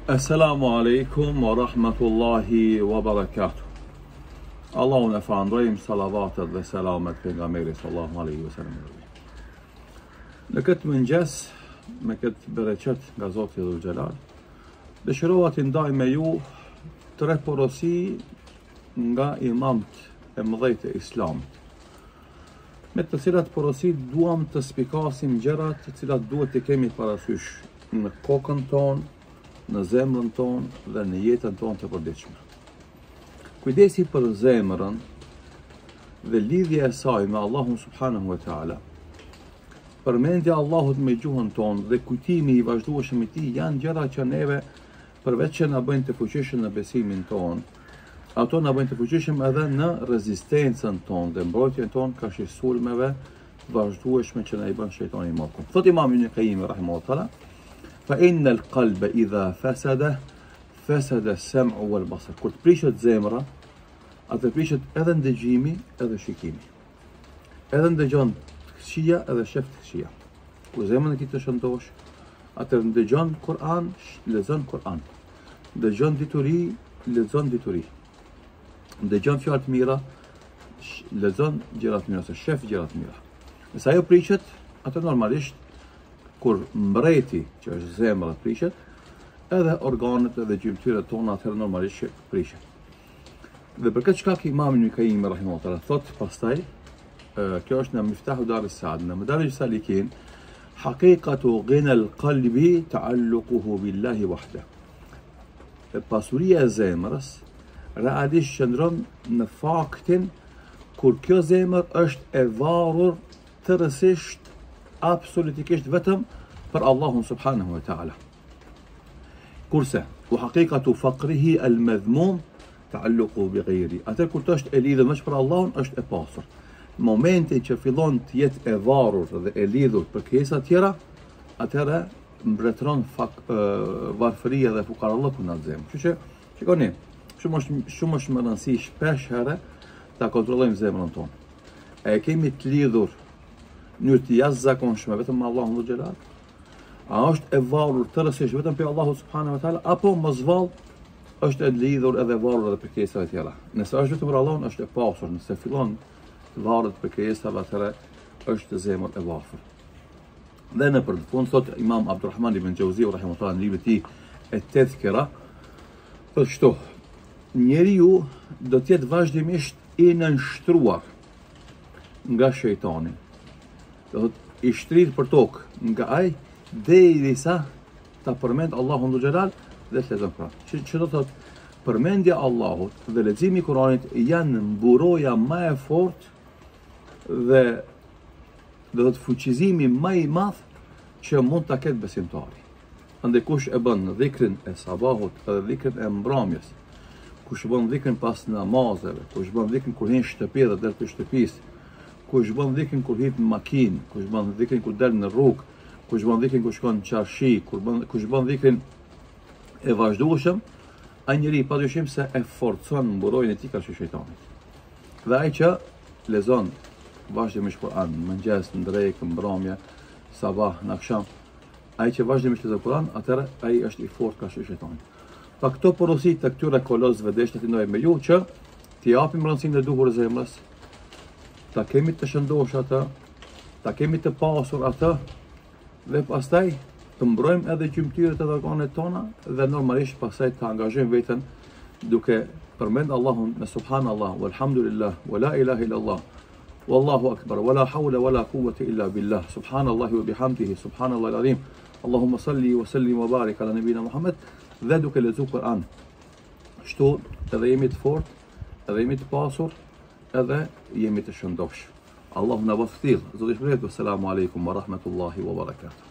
Assalamu alaikum wa rahmatullahi wa barakatuh. Allahu në falënderojmë, salavatet dhe selamet pejgamberit sallallahu alaihi wasallam. Në këtë mëngjes, me këtë bereqet nga Zoti Dhul Xhelal, dëshirova të ndaj me ju tre porosi nga imamt e mëdhej të Islamit, me të cilat porosi duam të spikasim gjërat të cilat duhet të kemi parasysh në kokën tonë, në zemrën tonë dhe në jetën tonë të përditshme. Kujdesi për zemrën dhe lidhja e saj me Allahun subhanahu wa taala, përmendja e Allahut me gjuhën tonë dhe kujtimi i vazhdueshëm i tij janë gjëra që neve, përveç që na bëjnë të fuqishëm në besimin tonë, ato na bëjnë të fuqishëm edhe në rezistencën tonë dhe mbrojtjen tonë ka sulmeve vazhdueshme që na i bën shejtani mokun. Thot Imam Ibn Qayyim rahimahullah: فإن القلب إذا فسد فسد السمع والبصر. Kur të prishet zemra, atë prishet edhe ndëgjimi edhe shikimi. Edhe ndëgjon të këqija edhe shef të këqija. Kur zemrën e tij të shëndosh, atë ndëgjon Kur'an, lexon Kur'an. Ndëgjon dituri, lexon dituri. Ndëgjon fjalë të mira, lexon gjëra të mira, se shef gjëra të mira. Nëse ajo prishet, atë normalisht kur mbreti, që është zemra, prishet, edhe organet edhe gjymtyrët tona atëherë normalisht që prishet. Dhe për këtë shkak Imam Ibn Qayyim rahimahullah thot pastaj, kjo është në Miftahu Dar es-Saad, në Madarij Salikin, haqiqatu ghina al-qalbi ta'alluquhu billahi wahda. Pasuria e zemrës realisht qëndron në faktin kur kjo zemër është e varur tërësisht, absolutikisht vetëm për Allahun subhanahu wa ta'ala. Kurse, u haqiqatu faqrihi al-madhmum ta'alluqu bi ghayri. Atë kur të është e lidhur vetëm për Allahun, është e pasur. Në momentin që fillon të jetë e varur dhe e lidhur për krijesa tjera, atëherë mbretëron varfëria dhe fukarallëku në zemër. Kështu që, shikoni, shumë është më rëndësi shpesh herë ta kontrollojmë zemrën tonë. E kemi të lidhur në të jashtëzakonshme vetëm me Allahun Dhul Xhelal? A është e varur tërësisht vetëm për Allahun subhanahu wa taala, apo mosvall është e lidhur edhe varur edhe për krijesave tjera? Nëse është vetëm për Allahun, është e pasur. Nëse fillon të varet për krijesave, atëherë është zemër e varfër. Dhe në përfund thot Imam Abdurrahman ibn Jauzi rahimahullah në librin e tij Et-Tadhkira, thotë kështu: njeriu do të jetë vazhdimisht i nënshtruar nga shejtani. Do të i shtrit për tokë nga ai derisa ta përmend Allahun Dhul Xhelal dhe të lexon Kur'an. Që do thotë, përmendja e Allahut dhe leximi i Kur'anit janë mburoja më e fortë dhe do të fuqizimi më i madh që mund ta ketë besimtari. Andaj kush e bën dhikrin e sabahut edhe dhikrin e mbrëmjes, kush bën dhikrin pas namazeve, kush bën dhikrin kur hyn në shtëpi dhe deri te shtëpisë, kush bën dhikrin kur hyn në makinë, kush bën dhikrin kur del në rrugë, kush bën dhikrin kur shkon në çarshi, kush bën dhikrin e vazhdueshëm, ai njeri padyshim se e forcon mburojën e tij ka shejtanit. Dhe ai që lexon vazhdimisht Kur'an, mëngjes, drekë, mbrëmje, sabah, në akşam, ai që vazhdimisht lexon Kur'an, atëherë ai është i fortë ka shejtanit. Pa këto porosi të këtyre kolozëve deshte të ndoj me ju që t'i japim rëndësinë e duhur zemrës, ta kemi të shëndosh atë, ta kemi të pasur atë, dhe pastaj të mbrojmë edhe gjymtyrët e organet tona dhe normalisht pastaj të angazhojmë veten duke përmend Allahun me subhanallah, walhamdulillah, wala ilaha illallah, wallahu akbar, wala hawla wala quwwata illa billah, subhanallahi wa bihamdihi, subhanallahi alazim, Allahumma salli wa sallim wa barik ala nabina Muhammad, dhe duke lexuar Kur'an. Kështu edhe jemi të fortë, edhe jemi të pasur, edhe jemi të shëndosh. Allahu na vaftil. Zoti shpëlet. Assalamu alaikum wa rahmatullahi wa barakatuh.